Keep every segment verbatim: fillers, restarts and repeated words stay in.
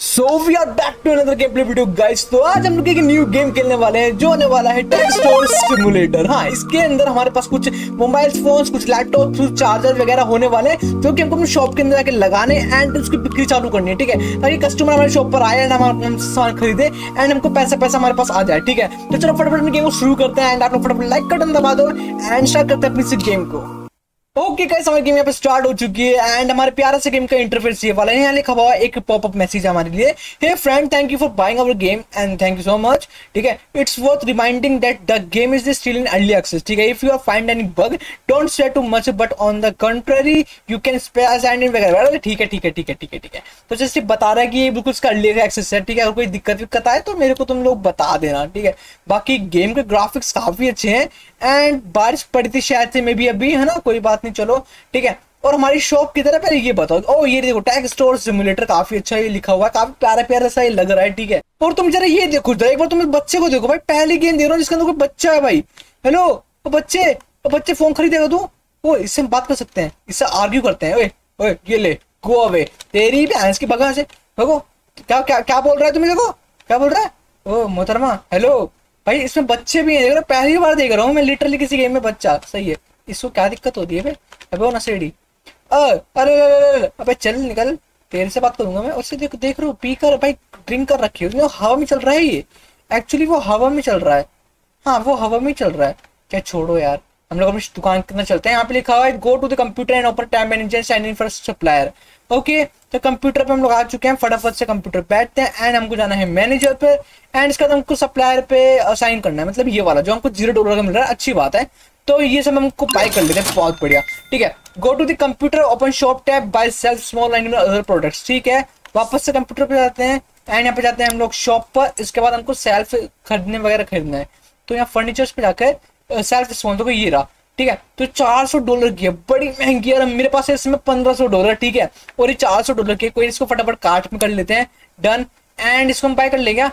So we are back to another game play video guys. तो आज हम लोग एक न्यू गेम खेलने वाले हैं जो होने वाला है टेक स्टोर सिमुलेटर। हाँ, इसके अंदर हमारे पास कुछ मोबाइल फोन्स, कुछ लैपटॉप, कुछ चार्जर वगैरह होने वाले हैं जो कि हमको अपने शॉप के अंदर जाके लगाने एंड उसकी बिक्री चालू करनी है। ठीक है, ताकि कस्टमर हमारे शॉप पर आए एंड हम सामान खरीदे एंड हमको पैसा पैसा हमारे पास आ जाए। ठीक है, तो चलो फटाफट गेम को शुरू करते हैं एंड आप लोग फटाफट लाइक का बटन दबा दो एंड स्टार्ट करते हैं अपनी इस गेम को। ओके गाइस, हमारी गेम यहाँ पे स्टार्ट हो चुकी है एंड हमारे प्यारे से गेम का इंटरफेस ये वाला है। यहाँ लिखा हुआ एक पॉपअप मैसेज हमारे लिए, hey friend thank you for buying our game and thank you so much. ठीक है, it's worth reminding that the game is still in early access. ठीक है, if you are find any bug don't stray too much but on the country you can spare and वगैरह। ठीक है ठीक है ठीक है ठीक है ठीक है तो जैसे बता रहा है कि ये बिल्कुल इसका अर्ली एक्सेस है। ठीक है, अगर कोई दिक्कत विक्कत आए तो मेरे को तुम लोग बता देना। ठीक है, बाकी गेम के ग्राफिक्स काफी अच्छे हैं एंड बारिश पड़ी थी शायद से मे बी अभी, है ना, कोई बात नहीं, चलो ठीक है। और हमारी शॉप की तरह पहले ये बताओ, ओ ये देखो टेक स्टोर सिमुलेटर, काफी अच्छा ये लिखा हुआ है, काफी प्यारा प्यारा सा ये लग रहा है। ठीक है, और तुम जरा ये देखो जरा एक बार, तुम बच्चे को देखो भाई, पहली गेम दे रहा हूँ जिसके अंदर कोई बच्चा है भाई। हेलो ओ बच्चे, ओ बच्चे फोन खरीदेगा तू? ओ इससे हम बात कर सकते हैं, इससे आर्ग्यू करते हैं। ओए ओए ये ले, गो अवे, तेरी भैंस की भगा से भगो। क्या क्या क्या बोल रहा है तुम्हें? देखो क्या बोल रहा है। ओ मोहतरमा, हेलो भाई, इसमें बच्चे भी हैं, पहली बार देख रहा हूँ मैं लिटरली किसी गेम में बच्चा। सही है, इसको क्या दिक्कत होती है? अबे वो नशेड़ी, अरे अबे चल निकल, तेरे से बात करूंगा मैं। उससे देख देख रहा हूँ पी कर भाई, ड्रिंक कर रखी है, हवा में चल रहा है ये। एक्चुअली वो हवा में चल रहा है, हाँ वो हवा में चल रहा है। क्या छोड़ो यार, हम लोग अपनी दुकान के अंदर चलते हैं। यहाँ पे लिखा हुआ है go to the computer and open tab manager sign in for supplier. Okay, तो कंप्यूटर पे हम लोग आ चुके हैं, फटाफट से कंप्यूटर बैठते हैं एंड हमको जाना है मैनेजर पे एंड इसके बाद हमको सप्लायर पे साइन करना है, मतलब ये वाला जो हमको जीरो डॉलर का मिल रहा है। अच्छी बात है, तो ये सब हमको बाय कर लेते हैं, बहुत बढ़िया। ठीक है, go to the computer open shop tab buy self small and other products. ठीक है, वापस से कंप्यूटर पे जाते हैं एंड यहाँ पे जाते हैं हम लोग शॉप पर। इसके बाद हमको सेल्फ खरीदने वगैरह खरीदना है, तो यहाँ फर्नीचर्स पे जाकर सेल्फ स्मॉल, तो ये रहा। ठीक है, तो चार सौ डॉलर की है, बड़ी महंगी है। मेरे पास है इसमें पंद्रह सौ डॉलर। ठीक है, और ये चार सौ डॉलर की, कोई इसको फटाफट कार्ट में कर लेते हैं, डन। एंड इसको हम बाय कर ले, क्या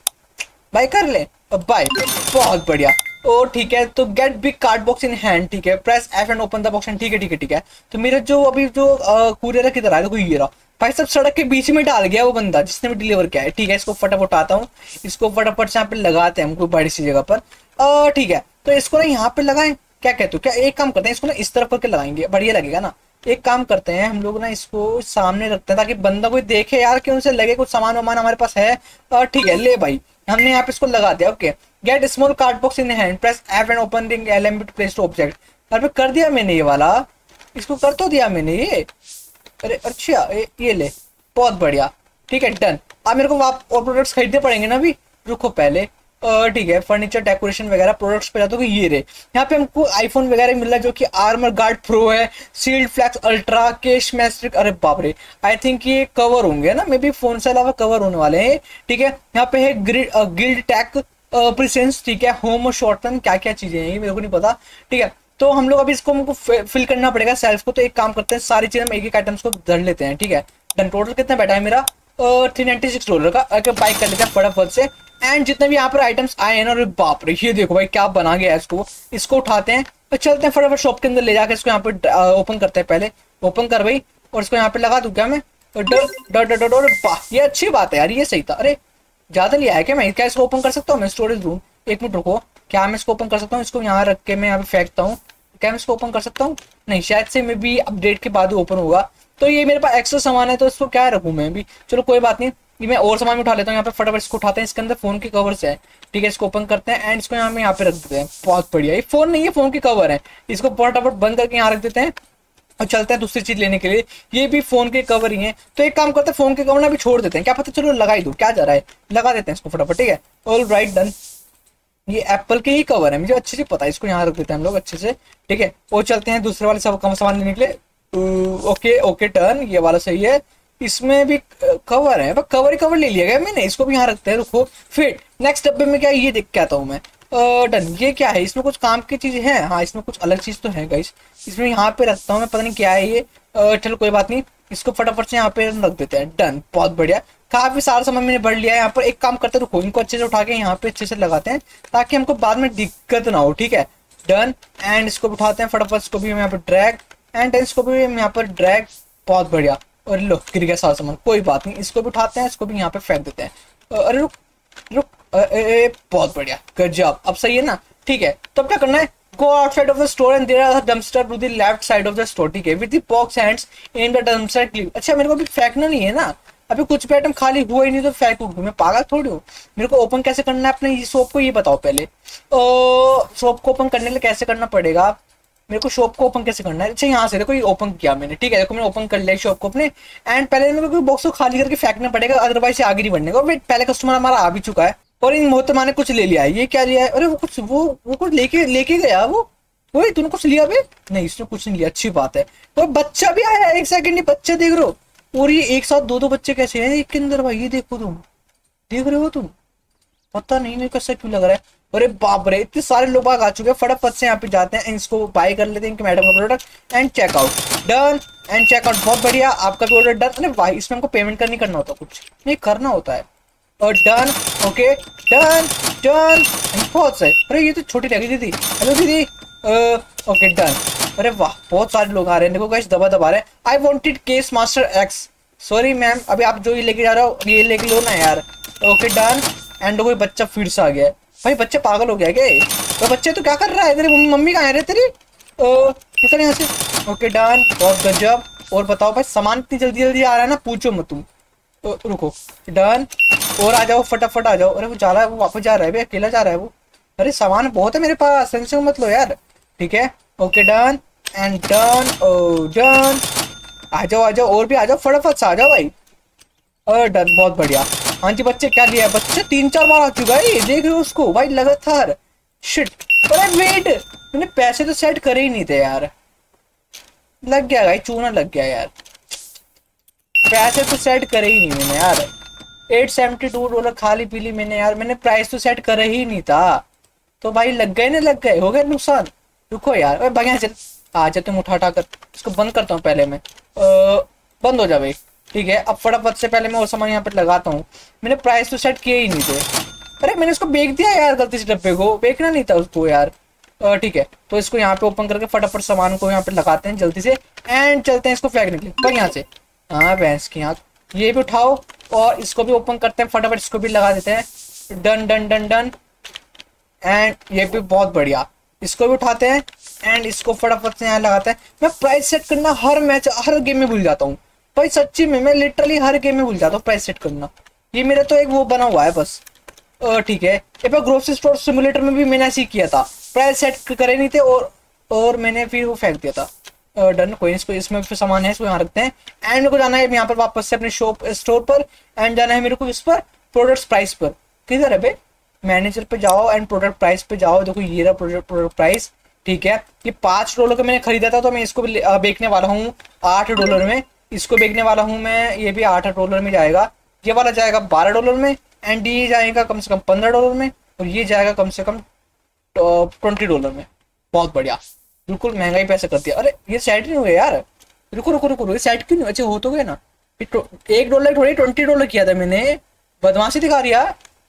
बाय कर ले, बाय, बहुत बढ़िया। ओ ठीक है, तो get big card box in hand. ठीक है, press F and open the box. ठीक है ठीक है ठीक है तो मेरा जो अभी जो कुरियर है किधर आया, कोई ये रहा भाई, सब सड़क के बीच में डाल गया वो बंदा जिसने भी डिलीवर किया है। ठीक है, इसको फटाफट आता हूँ, इसको फटाफट से यहाँ पे लगाते हैं हम कोई बड़ी सी जगह पर। ठीक है, तो इसको ना यहाँ पे लगाएं, क्या कहते हो? क्या एक काम करते हैं, इसको ना इस तरफ करके लगाएंगे, बढ़िया लगेगा ना। एक काम करते हैं हम लोग ना, इसको सामने रखते हैं ताकि बंदा कोई देखे यार कि उनसे लगे कुछ सामान वामान हमारे पास है। ठीक है, ले भाई, हमने यहाँ पे इसको लगा दिया। Okay, get small card box in hand, press F and open the element to place to object. अरे पे कर दिया मैंने ये वाला, इसको कर तो दिया मैंने ये। अरे अच्छा ये, ये ले, बहुत बढ़िया। ठीक है, डन। अब मेरे को आप और प्रोडक्ट्स खरीदने पड़ेंगे ना अभी, रुको पहले। ठीक है, फर्नीचर डेकोरेशन वगैरह प्रोडक्ट्स पे जाते हो, ये रहे। यहाँ पे हमको आईफोन वगैरह मिल रहा है जो कि आर्मर गार्ड प्रो है, सील्ड फ्लैक्स अल्ट्रा, केश मैस्ट्रिक। अरे बाप रे, आई थिंक ये कवर होंगे ना, मे बी फोन से अलावा कवर होने वाले हैं। ठीक है, यहाँ पे है गिल्ड टैक प्रेजेंस। ठीक है, होम शॉर्टन, क्या क्या चीजें हैं ये मेरे को नहीं पता। ठीक है, तो हम लोग अभी इसको हमको फिल करना पड़ेगा सेल्फ को। तो एक काम करते हैं, सारी चीजें हम एक एक आइटम्स को धर लेते हैं। ठीक है, डन। टोटल कितना बैठा है मेरा? थ्री नाइनटी सिक्स डॉलर का। अगर बाई कर लेते हैं फटाफट से एंड जितने भी यहाँ पर आइटम्स आए हैं ना, अरे बाप रे, ये देखो भाई क्या बना गया है। इसको इसको उठाते हैं और चलते हैं फटाफट शॉप के अंदर ले जाकर इसको यहाँ पे ओपन करते हैं। पहले ओपन कर भाई, और इसको यहाँ पे लगा दूं क्या मैं? डर डर डर डर, वाह ये अच्छी बात है यार, ये सही था। अरे ज्यादा लिया है क्या मैं? क्या इसको ओपन कर सकता हूँ मैं? स्टोरेज रूम, एक मिनट रुको, क्या मैं इसको ओपन कर सकता हूँ? इसको यहाँ रख के मैं यहाँ पे फेंकता हूँ, क्या मैं इसको ओपन कर सकता हूँ? नहीं, शायद से मे बी अपडेट के बाद ओपन होगा। तो ये मेरे पास एक्स्ट्रा सामान है, तो इसको क्या रखूँ मैं भी? चलो कोई बात नहीं, ये मैं और सामान उठा लेता हूँ। यहाँ पे फटाफट इसको उठाते हैं, इसके अंदर फोन के कवर्स है। ठीक है, इसको ओपन करते हैं एंड इसको यहाँ में यहाँ पे रख देते हैं, बहुत बढ़िया। ये फोन नहीं है, फोन के कवर है, इसको फटाफट बंद करके यहाँ रख देते हैं और चलते हैं दूसरी चीज लेने के लिए। ये भी फोन के कवर ही है, तो एक काम करते हैं, फोन के कवर ना भी छोड़ देते हैं, क्या पता, चलो लगा ही दो, क्या जा रहा है, लगा देते हैं इसको फटाफट। ठीक है, ऑल राइट, डन। ये एप्पल के ही कवर है, मुझे अच्छे से पता है, इसको यहाँ रख देते हैं हम लोग अच्छे से। ठीक है, और चलते हैं दूसरे वाले सब कम सामान लेने के लिए। ओके ओके टर्न, ये वाला सही है, इसमें भी कवर है, कवर ही कवर ले लिया गया मैंने, इसको भी यहाँ रखते हैं। रुको, फिर नेक्स्ट डब्बे में क्या ये देख के आता हूँ मैं। डन, ये क्या है? इसमें कुछ काम की चीज है? हाँ, इसमें कुछ अलग चीज तो है गाइस, इसमें यहाँ पे रखता हूँ मैं, पता नहीं क्या है ये। चलो कोई बात नहीं, इसको फटाफट से यहाँ पे रख देते हैं, डन, बहुत बढ़िया। काफी सारा सामान मैंने भर लिया है यहाँ पर। एक काम करते हैं, रुको, इनको अच्छे से उठा के यहाँ पे अच्छे से लगाते हैं ताकि हमको बाद में दिक्कत ना हो। ठीक है, डन। एंड इसको उठाते हैं फटाफट, इसको भी हम यहाँ पे ड्रैग एंड इसको भी हम यहाँ पर ड्रैग, बहुत बढ़िया। और लो गिर गया सारा सामान, कोई बात नहीं, इसको भी उठाते हैं, इसको भी यहाँ पे फेंक देते हैं। अरे रुक रुक, ए, ए, बहुत बढ़िया, गुड जॉब, अब सही है ना। ठीक है, तो अब क्या करना है, go outside of the store and there are dumpster to the left side of the store. ठीक है, with the box hands in the dumpster click. अच्छा मेरे को अभी फेंकना नहीं है ना, अभी कुछ भी आइटम खाली हुआ ही नहीं तो फेंकूं, मैं पागल थोड़ी हूँ। मेरे को ओपन कैसे करना है अपने शॉप को, ये बताओ पहले। शॉप को ओपन करने के लिए कैसे करना पड़ेगा मेरे को, शॉप को ओपन कैसे करना है। अच्छा यहाँ से देखो, ये ओपन किया मैंने, ठीक है, देखो मैंने ओपन कर लिया शॉप को अपने। एंड पहले मेरे को बॉक्स को खाली करके फेंकना पड़ेगा, अदरवाइज आगे नहीं बढ़ने का। वेट, पहले कस्टमर हमारा आ भी चुका है और इन मोहतरमा ने कुछ ले लिया है। ये क्या लिया है, अरे वो कुछ वो वो कुछ लेके लेके गया वो वही, तूने कुछ लिया बे? नहीं, इसने कुछ नहीं लिया, अच्छी बात है। तो बच्चा भी आया, एक सेकंड, बच्चे देख रहे हो, और ये एक साथ दो दो बच्चे कैसे हैं एक के अंदर भाई, ये देखो तुम, देख रहे हो तुम, पता नहीं मेरे को ऐसा क्यों लग रहा है। अरे बाप रे, इतने सारे लोग आ चुके हैं, फटाफट से यहाँ पे जाते हैं, इसको बाय कर लेते हैं इनके मैडम का product and checkout done. And checkout, बहुत बढ़िया, आपका भी ऑर्डर डन। अरे भाई इसमें हमको पेमेंट करनी करना होता, कुछ नहीं करना होता है। और डन, ओके डन डन, बहुत सही। अरे ये तो छोटी लगी दीदी, हेलो दीदी, ओके डन। अरे वाह, बहुत सारे लोग आ रहे हैं, देखो गाइस दबा दबा रहे हैं। I wanted case master X, sorry ma'am, अभी आप जो ये लेके जा रहे हो ये लेके लो ना यार। Okay done. एंड कोई बच्चा फिर से आ गया है, भाई बच्चे पागल हो गया क्या? तो बच्चे तो क्या कर रहा है, तेरी मम्मी मम्मी कहाँ है रे तेरी, निकल यहाँ से। ओके डन, बहुत गजब। और बताओ भाई, सामान इतनी जल्दी जल्दी आ रहा है ना, पूछो मत तुम। तो रुको, डन, और आ जाओ फटाफट आ जाओ। अरे वो जा रहा है, वो वापस जा रहा है भाई, अकेला जा रहा है वो। अरे सामान बहुत है मेरे पास, टेंशन मत लो यार। ठीक है, ओके डन एंड डन, ओ डन, आ जाओ आ जाओ, और भी आ जाओ, फटाफट से आ जाओ भाई। और डन, बहुत बढ़िया। हाँ जी बच्चे, क्या लिया है, बच्चे तीन चार बार आ चुका है, देख रहे हो उसको भाई लगातार। शिट, अरे वेट, मैंने पैसे तो सेट करे ही नहीं थे यार, लग गया भाई, चूना लग गया यार, पैसे तो सेट करे ही नहीं मैंने यार। एट सेवेंटी टू डॉलर खाली पीली मैंने यार, मैंने प्राइस तो सेट करे ही नहीं था, तो भाई लग गए ना, लग गए, हो गया नुकसान। रुको यार, अरे बढ़िया, चल आ जा, तुम उठा उठा कर इसको बंद करता हूँ पहले मैं, आ, बंद हो जा भाई। ठीक है, अब फटाफट से पहले मैं और सामान यहाँ पे लगाता हूँ, मैंने प्राइस तो सेट किए ही नहीं थे। अरे मैंने इसको बेच दिया यार, गलती से डब्बे को बेचना नहीं था उसको यार। ठीक है, तो इसको यहाँ पे ओपन करके फटाफट सामान को यहाँ पे लगाते हैं जल्दी से एंड चलते हैं इसको फेंकने के लिए। पर यहाँ से, हाँ भैंस की आँख, ये भी उठाओ और इसको भी ओपन करते हैं फटाफट, इसको भी लगा देते हैं। Done done done done, and ये भी बहुत बढ़िया, इसको भी उठाते हैं एंड इसको फटाफट से यहाँ लगाते हैं। मैं प्राइस सेट करना हर मैच हर गेम में भूल जाता हूँ भाई, सच्ची में मैं लिटरली हर गेम में भूल जाता हूँ प्राइस सेट करना, ये मेरा तो एक वो बना हुआ है बस। ठीक है, ये पर ग्रोसरी स्टोर सिमुलेटर में भी मैंने ऐसे ही किया था, प्राइस सेट करे नहीं थे और और मैंने फिर वो फेंक दिया था। डन, कोई इसको, इसमें फिर सामान है, इसको यहाँ रखते हैं एंड मेरे को जाना है यहाँ पर वापस से अपने शॉप स्टोर पर एंड जाना है मेरे को इस पर प्रोडक्ट्स प्राइस पर। किधर है भाई, मैनेजर पे जाओ एंड प्रोडक्ट प्राइस पे जाओ, देखो ये रहा प्रोडक्ट प्रोडक्ट प्राइस। ठीक है, ये पाँच डॉलर का मैंने खरीदा था, तो मैं इसको बेचने वाला हूँ आठ डॉलर में, इसको बेचने वाला हूँ मैं, ये भी आठ डॉलर में जाएगा, ये वाला जाएगा बारह डॉलर में एंड ये जाएगा कम से कम पंद्रह डॉलर में और ये जाएगा कम से कम ट्वेंटी डॉलर में। बहुत बढ़िया, बिल्कुल महंगाई पैसे कर दिया। अरे ये सेट नहीं हुए यार, रुको रुको रुको, ये सेट क्यों नहीं, अच्छे हो तो गए ना, एक डॉलर थोड़ी ट्वेंटी डॉलर किया था मैंने, बदमाशी दिखा रही है।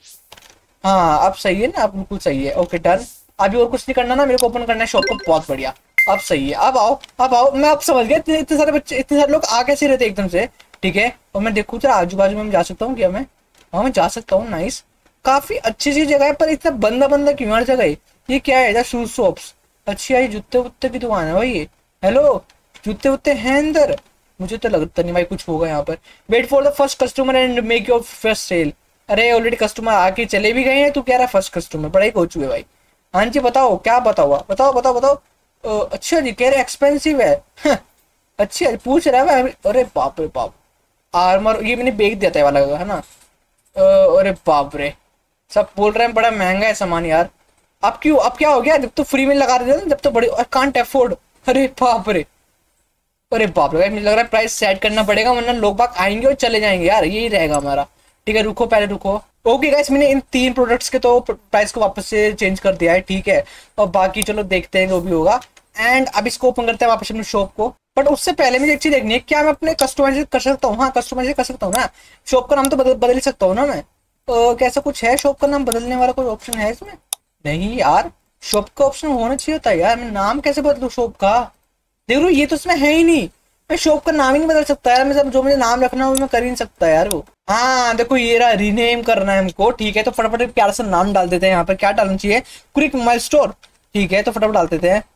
हाँ अब सही है ना, अब बिल्कुल सही है। ओके डन, अभी और कुछ नहीं करना ना, मेरे को ओपन करना है शॉप को। बहुत बढ़िया, अब सही है, अब आओ अब आओ, मैं अब समझ गया इतने सारे बच्चे, इतने सारे लोग आ कैसे रहते एकदम से। ठीक है, और मैं देखूँ जरा आजू बाजू में मैं जा सकता हूँ क्या, मैं हाँ मैं जा सकता हूँ, नाइस, काफी अच्छी सी जगह है, पर इतना बंदा बंदा क्यों हर जगह। ये क्या है, शूज शॉप्स, अच्छी आई जूते वुत्ते की दुकान है भाई ये। हेलो, जूते वुत्ते हैं अंदर, मुझे तो लगता नहीं भाई कुछ होगा यहाँ पर। Wait for the first customer and make your first sale. अरे ऑलरेडी कस्टमर आके चले भी गए हैं, तू कह रहा है फर्स्ट कस्टमर, बड़ा ही हो चुके भाई। हाँ जी बताओ, क्या बताओ बताओ बताओ बताओ। अच्छा जी, कह रहे एक्सपेंसिव है। अच्छा पूछ रहा है, अरे बाप रे बाप, आर्मर ये मैंने बेच दिया था वाला है ना। अरे बाप रे, सब बोल रहे हैं बड़ा महंगा है सामान यार। अब क्यों, अब क्या हो गया, जब तो फ्री में लगा देते ना, जब तो बड़े कांट अफोर्ड। अरे बाप रे, अरे बाप रे, मुझे लग रहा है प्राइस सेट करना पड़ेगा, वरना लोग बाग आएंगे और चले जाएंगे यार, यही रहेगा हमारा। ठीक है, रुको पहले रुको। ओके गाइस, मैंने इन तीन प्रोडक्ट्स के तो प्राइस को वापस से चेंज कर दिया है। ठीक है, और बाकी चलो देखते हैं जो भी होगा। एंड अब इसको ओपन करते हैं वापस अपने शॉप को, बट उससे पहले मुझे एक चीज देखनी है, क्या मैं अपने कस्टमाइज कर सकता हूँ। हाँ कस्टमाइज कर सकता हूँ ना, शॉप का नाम तो बदल बदल ही सकता हूँ ना मैं। तो कैसा कुछ है, शॉप का नाम बदलने वाला कोई ऑप्शन है इसमें? नहीं यार, शॉप का ऑप्शन होना चाहिए था यार, मैं नाम कैसे बदलूँ शॉप का। देख लो ये तो इसमें है ही नहीं, मैं शॉप का नाम ही नहीं बदल सकता यार, मैं जो मुझे नाम रखना है वो मैं कर ही नहीं सकता यार। वो हाँ देखो ये रहा, रीनेम करना है हमको, ठीक है। तो फटाफट प्यार से नाम डाल देते हैं। यहाँ पर क्या डालना चाहिए, क्विक मोबाइल स्टोर, ठीक है। तो फटाफट डाल देते हैं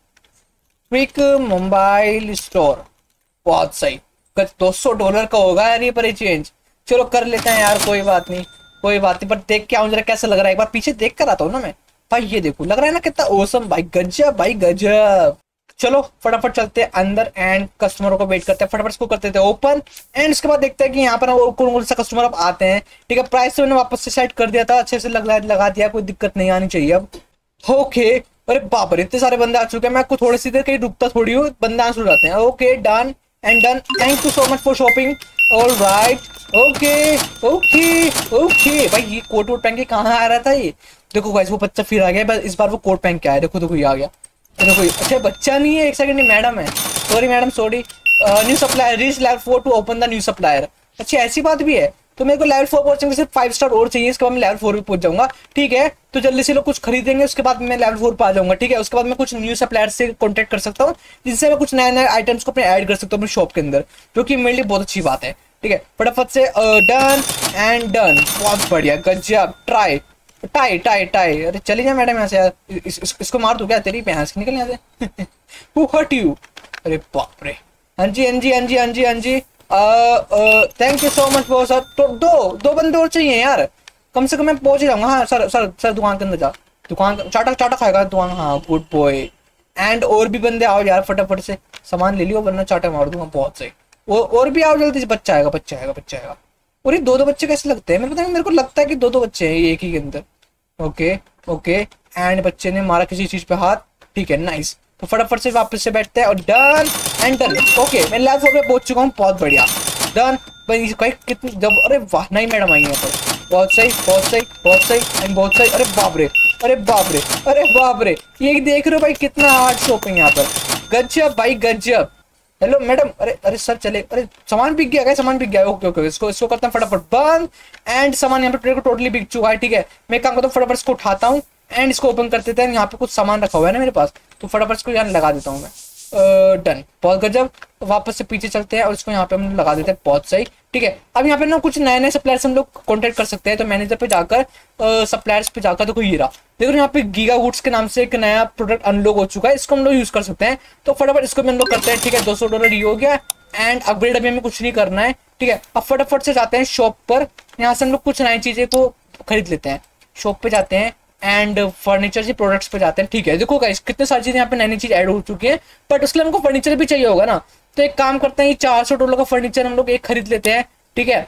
क्विक मोबाइल स्टोर, बहुत सही। दो सौ डॉलर का होगा यार ये पर चेंज, चलो कर लेते हैं यार, कोई बात नहीं कोई बात नहीं। पर देख के आऊं जरा कैसा लग रहा है, एक बार पीछे देख कर आता हूँ ना मैं भाई। ये देखो लग रहा है ना कितना ओसम भाई, गजब भाई गजब। चलो फटाफट चलते हैं अंदर एंड कस्टमरों को वेट करते हैं, फटाफट इसको करते हैं ओपन एंड उसके बाद देखते हैं कि यहाँ पर कौन कौन सा कस्टमर अब आते हैं, ठीक है। प्राइस तो मैंने वापस से सेट कर दिया था, अच्छे से लगा लगा दिया, कोई दिक्कत नहीं आनी चाहिए अब। ओके अरे बाप रे इतने सारे बंदे आ चुके हैं, मैं थोड़ी सी देर कहीं रुकता थोड़ी हूँ, बंदे आंसू जाते हैं। Okay done and done, thank you so much for shopping, all right. Okay okay okay भाई ये कोट वोट पहन के कहाँ आ रहा था ये, देखो गाइस वो बच्चा फिर आ गया, इस बार वो कोट पहन के आया, देखो देखो ये आ गया, देखो। अच्छा बच्चा नहीं है, एक सेकंड ये मैडम है, sorry madam sorry. New supplier reach level four to open the new supplier, अच्छा ऐसी बात भी है। तो मेरे को लेवल फोर पहुंचने सिर्फ फाइव स्टार और चाहिए, इसके बाद मैं लेवल फोर भी पहुंच जाऊंगा, ठीक है। तो जल्दी से लोग कुछ खरीदेंगे, उसके बाद मैं लेवल फोर पर आ जाऊंगा, ठीक है। उसके बाद मैं कुछ न्यू सप्लायर से कॉन्टेक्ट कर सकता हूँ, जिनसे मैं कुछ नए नए आइटम्स को अपने ऐड कर सकता हूँ अपने शॉप के अंदर, जो कि मेरे लिए बहुत अच्छी बात है, ठीक है। फटाफट से डन एंड डन, बहुत बढ़िया गजब। ट्राई टाई टाई टाई, अरे चली जा मैडम यहाँ से यार, इस, इस, इसको मार दो क्या, तेरी भैंस निकल यहाँ से। हु हर्ट यू, अरे बाप रे। हाँ जी हाँ जी हाँ जी हाँ जी हाँ जी, thank you so much for sir. तो दो दो बंदे और चाहिए यार, कम से कम मैं पहुंच ही जाऊंगा। हाँ सर सर सर दुकान के अंदर जा, दुकान चाटा चाटा खाएगा दुकान, हाँ गुड बॉय। एंड और भी बंदे आओ यार, फटाफट से सामान ले लियो वरना चाटा मार दूंगा, बहुत सही। और और भी आओ जल्दी से, बच्चा आएगा बच्चा आएगा बच्चा आएगा। और ये दो दो बच्चे कैसे लगते हैं, मेरे को मेरे को लगता है कि दो दो बच्चे हैं एक ही के अंदर। ओके ओके एंड बच्चे ने मारा किसी चीज पे हाथ, ठीक है नाइस। तो फटाफट से वापस से बैठते हैं और डन एंड डन। ओके मैं लेवल फोर पे पहुंच चुका हूँ, बहुत बढ़िया डन भाई। कितनी जब, अरे वाह नई मैडम आई है पर, बहुत सही बहुत सही बहुत सही एंड बहुत सही। अरे बाप रे अरे बाप रे अरे बाप रे, ये देख रहे हो भाई कितना हार्ड शॉपिंग यहाँ पर, गजब भाई गजब। हेलो मैडम, अरे अरे सर चले, अरे सामान बिक गया क्या, सामान बिक गया, ओके ओके इसको इसको करता हूँ फटाफट बंद एंड सामान यहाँ पे टोटली बिक चुका है, ठीक है। मैं काम करता हूँ फटाफट इसको उठाता हूँ एंड इसको ओपन कर देते हैं। यहाँ पे कुछ सामान रखा हुआ है ना मेरे पास, तो फटाफट इसको यहाँ लगा देता हूँ मैं, डन बहुत गजब। वापस से पीछे चलते हैं और इसको यहाँ पे हम लगा देते हैं, बहुत सही, ठीक है। अब यहाँ पे ना कुछ नए नए सप्लायर्स हम लोग कॉन्टेक्ट कर सकते हैं, तो मैनेजर पे जाकर सप्लायर्स पे जाकर देखो ये रहा, देखो यहाँ पे गीगा वुड्स के नाम से एक नया प्रोडक्ट अनलॉक हो चुका है, इसको हम लोग यूज कर सकते हैं। तो फटाफट इसको भी अनलॉक करते हैं, ठीक है। दो सौ डॉलर ये हो गया एंड अपग्रेड अभी हमें कुछ नहीं करना है, ठीक है। अब फटाफट से जाते हैं शॉप पर, यहाँ से हम लोग कुछ नई चीजें को खरीद लेते हैं। शॉप पे जाते हैं एंड फर्नीचर के प्रोडक्ट्स पे जाते हैं, ठीक है। देखो गाइस कितने सारी चीजें यहाँ पे नई नई चीज ऐड हो चुकी है, बट उसके लिए हमको फर्नीचर भी चाहिए होगा ना, तो एक काम करते हैं चार सौ डॉलर का फर्नीचर हम लोग एक खरीद लेते हैं, ठीक है।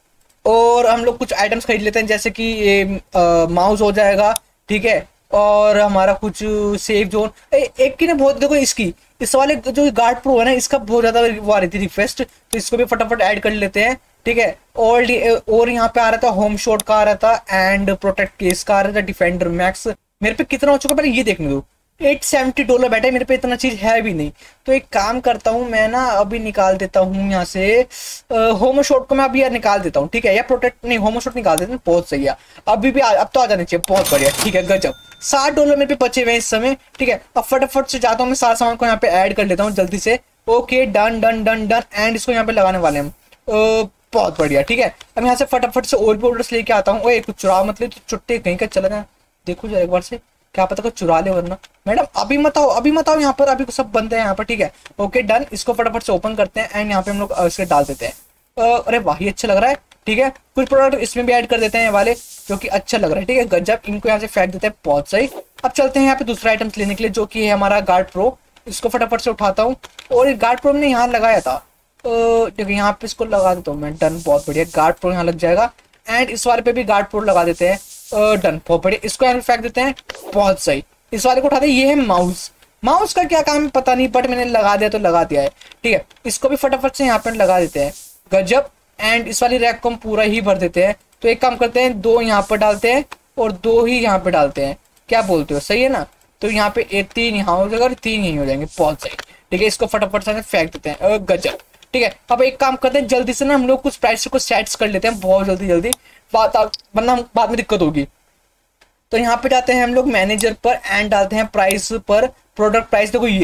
और हम लोग कुछ आइटम्स खरीद लेते हैं, जैसे कि ये माउस हो जाएगा, ठीक है। और हमारा कुछ सेफ जोन, एक की ने बहुत, देखो इसकी इस वाले जो गार्ड प्रो है ना, इसका बहुत ज्यादा वो आ रही थी रिक्वेस्ट, तो इसको भी फटाफट ऐड कर लेते हैं, ठीक है। और और यहाँ पे आ रहा था होम शॉट का आ रहा था एंड प्रोटेक्ट केस का आ रहा था, डिफेंडर मैक्स। मेरे पे कितना हो चुका पहले ये देखने दो, एट सेवेंटी डॉलर बैठे, मेरे पे इतना चीज है भी नहीं। तो एक काम करता हूँ मैं ना, अभी निकाल देता हूँ यहाँ से होम शॉट को, मैं अभी यार निकाल देता हूँ, ठीक है। या प्रोटेक्ट नहीं, होम शॉट निकाल देते हैं, बहुत सही है। अभी भी आ, अब तो आ जाने चाहिए, बहुत बढ़िया, ठीक है गजब। साठ डॉलर मेरे पे बचे हुए इस समय, ठीक है। अब फटाफट से जाता हूँ मैं, सारा सामान को यहाँ पे ऐड कर लेता हूँ जल्दी से। Okay done done done done and इसको यहाँ पे लगाने वाले हम, बहुत बढ़िया, ठीक है। अब यहाँ से फटाफट से और भी ऑर्डर्स लेके आता हूँ। ओए कुछ चुरा मत ले, तो चुट्टे कहीं का चला जाए, देखो जरा एक बार से, क्या पता कुछ चुरा ले वरना। मैडम अभी मत आओ अभी मत आओ यहाँ पर, अभी सब बंद है यहाँ पर, ठीक है। ओके डन, इसको फटाफट से ओपन करते हैं एंड यहाँ पे हम लोग इसके डाल देते हैं। अरे वाह ये अच्छा लग रहा है, ठीक है। कुछ प्रोडक्ट इसमें भी ऐड कर देते हैं वाले, जो कि अच्छा लग रहा है, ठीक है गजब। इनको यहाँ से फेंक देते हैं, बहुत सही। अब चलते हैं यहाँ पे दूसरा आइटम्स लेने के लिए, जो कि है हमारा गार्ड प्रो। इसको फटाफट से उठाता हूँ और गार्ड प्रो ने यहाँ लगाया था, देखो यहाँ पे इसको लगा देता हूँ मैं, डन बहुत बढ़िया। गार्ड प्रो यहाँ लग जाएगा एंड इस वाले पे भी गार्ड प्रो लगा देते हैं, डन बहुत बढ़िया। इसको यहाँ फेंक देते हैं, बहुत सही। इस वाले को उठाते हैं, ये है माउस। माउस का क्या काम है पता नहीं, बट मैंने लगा दिया तो लगा दिया है, ठीक है। इसको भी फटाफट से यहाँ पे लगा देते हैं, गजब। एंड इस वाली रैक को हम पूरा ही भर देते हैं। तो एक काम करते हैं, दो यहाँ पर डालते हैं और दो ही यहाँ पे डालते हैं, क्या बोलते हो, सही है ना। तो यहाँ पे एक तीन यहाँ हो जाएगा और तीन यहीं हो जाएंगे, बहुत सही, ठीक है। इसको फटाफट से फेंक देते हैं, गजब, ठीक है। अब एक काम करते हैं, जल्दी से ना हम लोग कुछ प्राइस को सेट्स कर लेते हैं, बहुत जल्दी जल्दी, बात वरना बाद में दिक्कत होगी। तो यहाँ पे जाते हैं हम लोग मैनेजर पर एंड डालते हैं प्राइस पर, प्रोडक्ट प्राइस देखो ये रहा,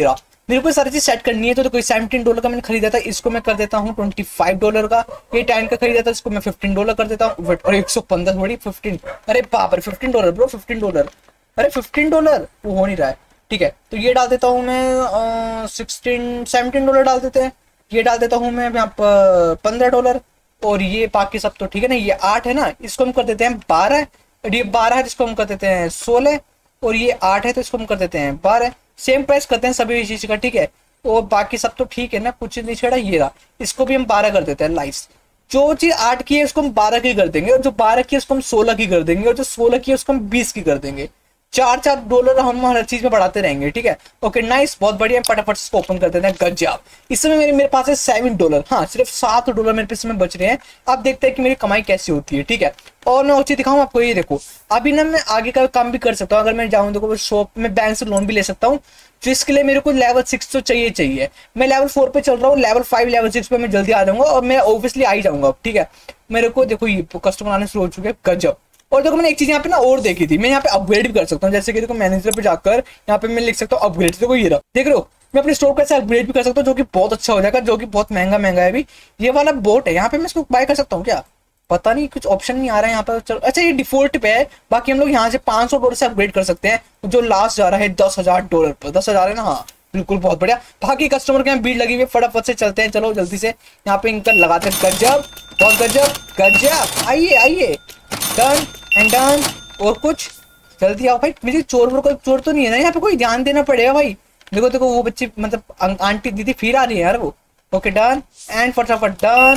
मेरे को सारी चीज सेट करनी है। तो कोई सेवनटीन डॉलर का मैंने खरीदा था, इसको मैं कर देता हूँ ट्वेंटी फाइव डॉलर का। ये टेन का खरीदा था, इसको मैं फिफ्टीन डॉलर कर देता हूँ। और एक सौ पंद्रह थोड़ी फिफ्टीन, अरे बाप रे fifteen dollar bro, fifteen dollar, अरे फिफ्टीन डॉलर वो हो नहीं रहा है। ठीक है, तो ये डाल देता हूँ मैं सिक्सटीन सेवनटीन डॉलर डाल देते हैं। ये डाल देता हूँ मैं यहाँ पर पंद्रह डॉलर। और ये बाकी सब तो ठीक है ना, ये आठ है ना, इसको हम कर देते हैं बारह। और ये बारह है, इसको हम कर देते हैं सोलह। और ये आठ है, तो इसको हम कर देते हैं बारह। सेम प्राइस करते हैं सभी चीज का, ठीक है। और बाकी सब तो ठीक है ना, कुछ नहीं छेड़ा। ये रहा, इसको भी हम बारह कर देते हैं। लाइस, जो चीज आठ की है उसको हम बारह की कर देंगे, और जो बारह की है उसको हम सोलह की कर देंगे, और जो सोलह की है उसको हम बीस की कर देंगे। चार चार डॉलर हम हर चीज में बढ़ाते रहेंगे, ठीक है। ओके नाइस, बहुत बढ़िया। फटाफट इसको ओपन कर देते हैं। गजब, इस समय मेरे मेरे पास है सेवन डॉलर। हाँ, सिर्फ सात डॉलर मेरे पास में बच रहे हैं। अब देखते हैं कि मेरी कमाई कैसी होती है, ठीक है। और मैं और चीज दिखाऊँ आपको, ये देखो अभी ना मैं आगे का काम भी कर सकता हूँ। अगर मैं जाऊँ देखो शॉप में, बैंक से लोन भी ले सकता हूँ। तो इसके लिए मेरे को लेवल सिक्स तो चाहिए चाहिए। मैं लेवल फोर पे चल रहा हूँ, लेवल फाइव लेवल सिक्स पे मैं जल्दी आ जाऊंगा, और मैं ऑब्वियसली आ ही जाऊंगा, ठीक है। मेरे को देखो ये कस्टमर आने शुरू हो चुके हैं। गजब। और देखो मैंने एक चीज यहाँ पे ना और देखी थी, मैं यहाँ पे अपग्रेड भी कर सकता हूँ। जैसे कि देखो मैनेजर पे जाकर यहाँ पे मैं लिख सकता हूँ अपग्रेड। देखो ये रहा, देख रहे हो, मैं अपने स्टोर को ऐसे अपग्रेड भी कर सकता हूँ, जो कि बहुत अच्छा हो जाएगा, जो कि बहुत महंगा महंगा है। अभी ये वाला बोट है, यहाँ पे मैं इसको बाय कर सकता हूँ क्या? पता नहीं, कुछ ऑप्शन नहीं आ रहा है यहाँ पर। चलो अच्छा, ये डिफॉल्ट पे है। बाकी हम लोग यहाँ से पांच सौ डॉलर से अपग्रेड कर सकते हैं, जो लास्ट जा रहा है दस हजार डॉलर पर। दस हजार है ना, हाँ बिल्कुल, बहुत बढ़िया। बाकी कस्टमर के यहाँ भीड़ लगी हुई है, फटाफट से चलते हैं। चलो जल्दी से यहाँ पे इनका लगाते हैं। गजब, बहुत गजब गजब। आइए आइए, डन एंड डन। और कुछ जल्दी आओ भाई, मुझे चोर वोर कोई चोर तो नहीं है ना यहाँ पे, कोई ध्यान देना पड़ेगा भाई। देखो देखो वो बच्ची मतलब आंटी दीदी फिर आ रही है यार वो। ओके डन एंड फटाफट डन।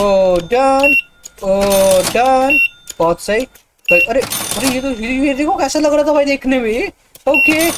ओ डन, ओ डन, बहुत सही। अरे अरे ये तो ये देखो कैसा लग रहा था भाई देखने में। Okay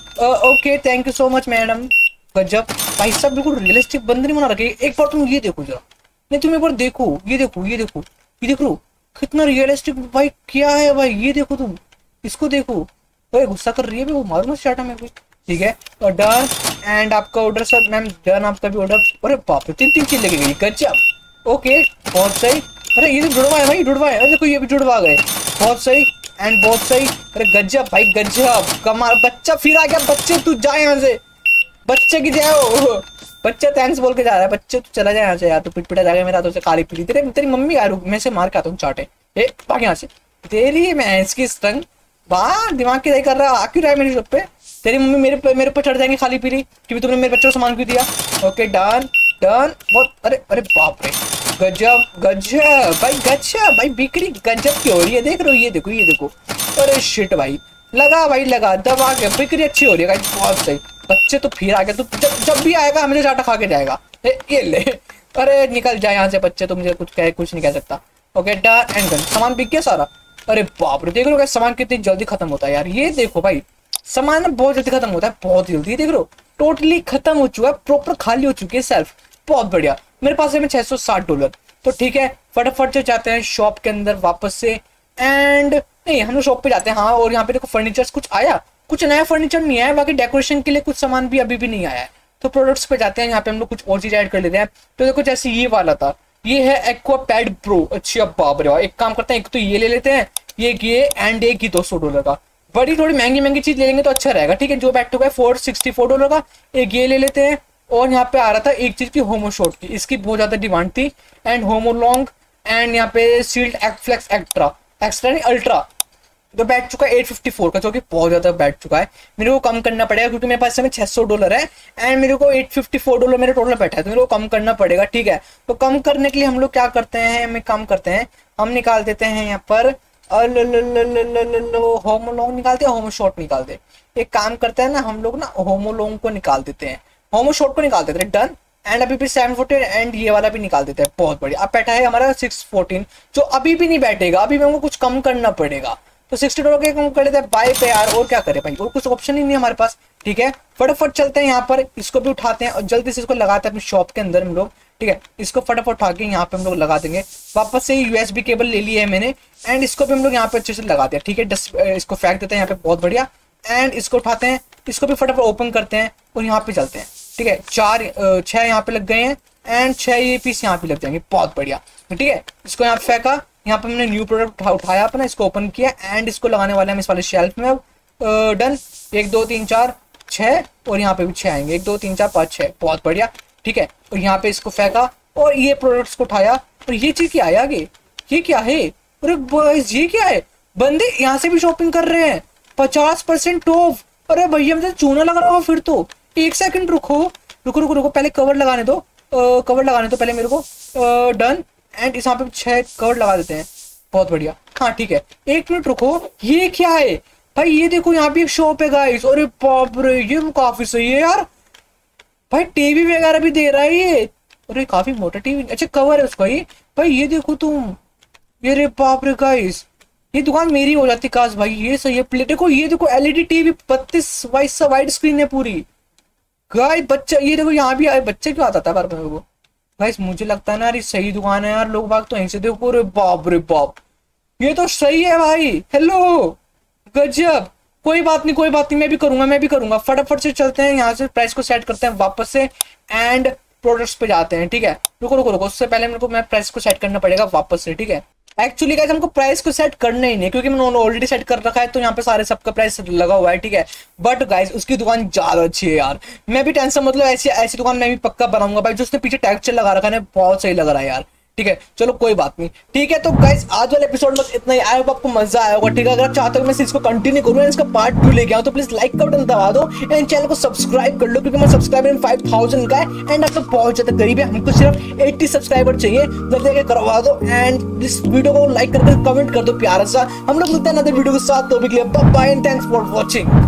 okay, thank you so much madam. गजब भाई साहब, बिल्कुल रियलिस्टिक बंदे नहीं बना रखे। एक बार तुम ये देखो जरा, नहीं तुम एक बार देखो, ये देखो ये देखो ये देख लो कितना रियलिस्टिक भाई क्या है भाई। ये देखो तुम, इसको देखो भाई, गुस्सा कर रही है भाई, वो मारूंगा स्टार्टर में। ठीक है, और डन एंड आपका ऑर्डर सर मैम, डन आपका भी ऑर्डर। अरे बाप रे, तीन तीन चीज लेके गई। गजब, ओके बहुत सही। अरे ये तो जुड़वा है भाई, जुड़वा है। अरे देखो ये भी जुड़वा गए, बहुत सही एंड बहुत सही। अरे गजब भाई गजब, कमाल। बच्चा फिर आ गया, बच्चे तू जा यहाँ से, बच्चे की जाओ। बच्चा थैंक्स बोल के जा रहा है। बच्चे तू चला जाए यहाँ से यार, तू पिट पिटा जाएगा मेरा तो से काली पीली। तेरे तेरी मम्मी यार, मैं से मार के आता हूँ चाटे। ए भाग यहाँ से, तेरी मैं इसकी स्टंग वाह, दिमाग की दही कर रहा है। आखिर है मेरी शॉप पे, तेरी मम्मी मेरे पे मेरे ऊपर चढ़ जाएंगे खाली पीली, क्योंकि तुमने मेरे बच्चों को सामान क्यों दिया। ओके डन डन, बहुत। अरे अरे बाप रे, गजब गजब भाई, गजब भाई, बिक्री गजब की हो रही है। देख रहे हो, ये देखो ये देखो। अरे शिट भाई, लगा भाई लगा, दबा के बिक्री अच्छी हो रही है, बहुत सही। बच्चे तो फिर आ गए, तो जब, जब भी आएगा हमें चाटा खा के जाएगा। ए, ये ले, अरे निकल जाए यहाँ से बच्चे, तो मुझे कुछ कह कुछ नहीं कह सकता। ओके डन एंड डन, सामान बिक गया सारा। अरे बाप रे, देख लो सामान कितनी जल्दी खत्म होता है यार। ये देखो भाई, सामान बहुत जल्दी खत्म होता है, बहुत जल्दी। देख लो टोटली खत्म हो चुका है, प्रॉपर खाली हो चुकी है सेल्फ, बहुत बढ़िया। मेरे पास है छह सौ साठ डॉलर, तो ठीक है फटाफट से जाते हैं शॉप के अंदर वापस से। एंड नहीं, हम लोग शॉप पे जाते हैं। हाँ, और यहाँ पे देखो फर्नीचर कुछ आया, कुछ नया फर्नीचर नहीं आया, बाकी डेकोरेशन के लिए कुछ सामान भी अभी भी नहीं आया है। तो प्रोडक्ट्स पे जाते हैं, यहाँ पे हम लोग कुछ और चीज ऐड कर लेते हैं। तो देखो जैसे ये वाला था, ये है एक्वा पैड प्रो। अच्छा बाप रे, एक काम करते हैं, एक तो ये ले लेते हैं, ये ये एंड एक ही दो सौ डॉलर का। बड़ी थोड़ी महंगी महंगी चीज ले लेंगे तो अच्छा रहेगा, ठीक है। जो back to back four sixty four dollar का, एक ये ले लेते हैं। और यहाँ पे आ रहा था एक चीज की, होमो शॉट की, इसकी बहुत ज्यादा डिमांड थी। एंड होमो लॉन्ग एंड यहाँ पे सील्ड फ्लेक्स एक्स्ट्रा एक्स्ट्रा नहीं अल्ट्रा, जो बैठ चुका है एट फिफ्टी फोर का, जो कि बहुत ज्यादा बैठ चुका है। मेरे को कम करना पड़ेगा, क्योंकि मेरे पास समय छह सौ डॉलर है एंड मेरे को एट फिफ्टी फोर डॉलर मेरे टोटल बैठा है, तो मेरे को कम करना पड़ेगा, ठीक है। तो कम करने के लिए हम लोग क्या करते हैं, हम एक काम करते हैं, हम निकाल देते हैं यहाँ पर होमो लॉन्ग निकालते हैं, होमो शॉर्ट निकालते हैं। एक काम करते हैं ना, हम लोग ना होमो लॉन्ग को निकाल देते हैं, होमो शॉर्ट को निकाल देते हैं। डन एंड अभी भी सेवन फोर्टीन एंड ये वाला भी निकाल देते हैं, बहुत बढ़िया। अब बैठा है हमारा सिक्स फोर्टीन, जो अभी भी नहीं बैठेगा, अभी भी हमको कुछ कम करना पड़ेगा। तो सिक्सटी डॉलर के कम कर लेते हैं बाय पे यार, और क्या करें भाई, और कुछ ऑप्शन ही नहीं है हमारे पास, ठीक है। फटाफट चलते हैं यहाँ पर, इसको भी उठाते हैं और जल्दी से इसको लगाते हैं अपनी शॉप के अंदर हम लोग, ठीक है। इसको फटाफट उठा के यहाँ पे हम लोग लगा देंगे। वापस से यूएसबी केबल ले लिया है मैंने एंड इसको भी हम लोग यहाँ पे अच्छे से लगाते हैं, ठीक है। डस्ट इसको फेंक देते हैं यहाँ पे, बहुत बढ़िया। एंड इसको उठाते हैं, इसको भी फटाफट ओपन करते हैं और यहाँ पे चलते हैं, ठीक है। चार छह यहाँ पे लग गए हैं एंड छह ये पीस यहाँ पे लग जाएंगे, बहुत बढ़िया, ठीक है। इसको यहाँ पे फेंका, यहाँ पे हमने न्यू प्रोडक्ट उठा, उठाया अपना, इसको ओपन किया एंड इसको लगाने वाले हम इस वाले शेल्फ में। अब डन, एक दो तीन चार छह और यहाँ पे भी छह आएंगे, एक दो तीन चार पाँच छह, बहुत बढ़िया। ठीक है, और यहाँ पे इसको फेंका और ये प्रोडक्ट्स को उठाया और ये चीज क्या है आगे, ये क्या है, अरे बॉयज ये क्या है, बंदे यहाँ से भी शॉपिंग कर रहे हैं, पचास परसेंट ऑफ। अरे भैया मतलब चूना लग रहा होगा फिर तो। एक सेकंड रुको रुको रुको रुको पहले कवर लगाने दो, कवर लगाने दो पहले मेरे को, डन। एंड इस यहाँ पे छह कवर लगा देते हैं, बहुत बढ़िया। हाँ ठीक है, एक मिनट रुको, ये क्या है भाई, ये देखो यहाँ पे एक शॉप है गाइस, अरे बाप रे ये काफी सही है यार भाई, टीवी वगैरह भी दे रहा है ये, अरे काफी मोटा टीवी, अच्छा कवर है उसका ये भाई, ये देखो तुम, ये रे बाप रे गाइस, ये दुकान मेरी हो जाती काश भाई, ये सही है। प्लेट देखो, ये देखो एलईडी टीवी बत्तीस बाईस वाइड स्क्रीन है पूरी गाइस, बच्चा ये देखो यहाँ भी आए, बच्चे क्यों आता था बार बार को गाइस, मुझे लगता है ना यार सही दुकान है यार, लोग बाग तो यहीं से देखो, रे बाप रे बाप ये तो सही है भाई, हेलो गजब। कोई बात नहीं कोई बात नहीं, मैं भी करूंगा मैं भी करूंगा, फटाफट से चलते हैं यहाँ से, प्राइस को सेट करते हैं वापस से एंड प्रोडक्ट्स पे जाते हैं। ठीक है, रुको रुको रुको, उससे पहले मेरे को मैं प्राइस को सेट करना पड़ेगा वापस से। ठीक है, एक्चुअली गाइस हमको प्राइस को सेट करना ही नहीं, क्योंकि मैंने ऑलरेडी सेट कर रखा है, तो यहाँ पे सारे सबका प्राइस लगा हुआ है। ठीक है, बट गाइस उसकी दुकान ज्यादा अच्छी है यार, मैं भी टेंशन मतलब ऐसी ऐसी दुकान मैं भी पक्का बनाऊंगा भाई, जो उसने पीछे टेक्सचर लगा रखा है ना, बहुत सही लग रहा है यार। ठीक है, चलो कोई बात नहीं। ठीक है, तो गाइस आज वाले एपिसोड में इतना ही, आई होप आपको मजा आया होगा। ठीक है, अगर आप चाहते हो मैं इसको कंटिन्यू करूँ, इसका पार्ट टू लेके आऊँ, तो प्लीज लाइक का बटन दबा दो एंड चैनल को सब्सक्राइब कर लो, क्योंकि मैं सब्सक्राइबर फाइव थाउजेंड का है एंड आप लोग बहुत ज्यादा गरीब है, हमको सिर्फ अस्सी सब्सक्राइबर चाहिए, जल्दी आके करवा दो एंड इस वीडियो को लाइक करके कमेंट कर दो प्यारा सा। हम लोग मिलते हैं नए वीडियो के साथ, तो भी bye bye and thanks for watching.